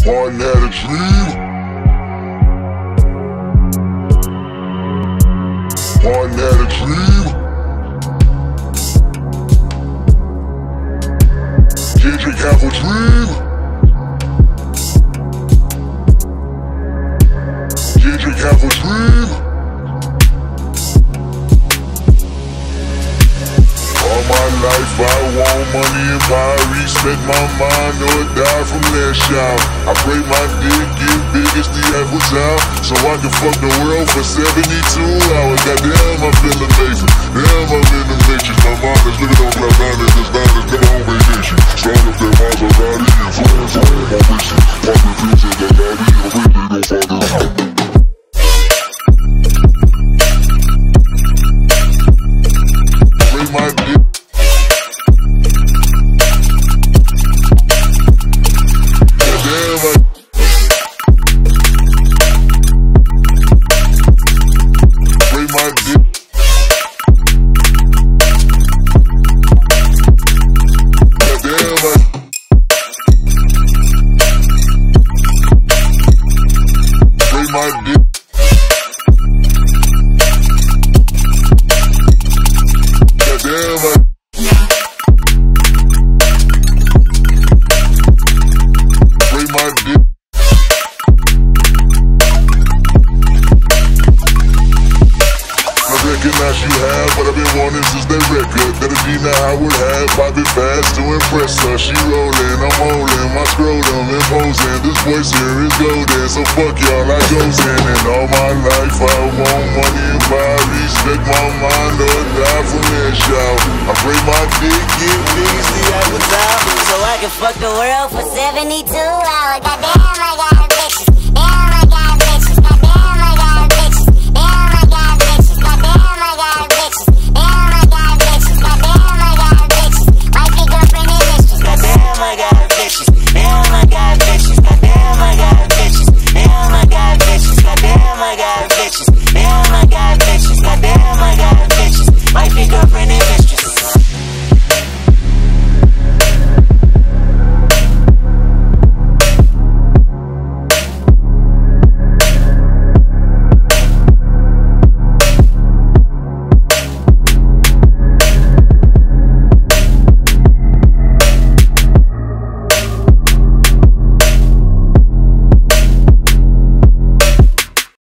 Martin had a dream. Martin had a dream. Kendrick have a dream. Kendrick have a dream. All my life I want money and power. Respect my mind or die from that shout. I pray my dick get big as the Eiffel Tower, so I can fuck the world for 72 hours. Goddamn, I feel amazing. Damn, I'm in the matrix. My mind is looking on cloud nine and this night is never on vacation. Start up that Maserati and flying on my mission. Popping pills in the lobby and really don't find it. You have what I've been wanting since that record that Adina Howard had. Popping fast to impress her. She rolling, I'm holding my scrotum, imposing. This voice here is golden, so fuck y'all, I goes in. And all my life I want money and power. Respect my mind or die from that shout. I pray my dick get big as the Eiffel Tower, so I can fuck the world for 72 hours. Goddamn.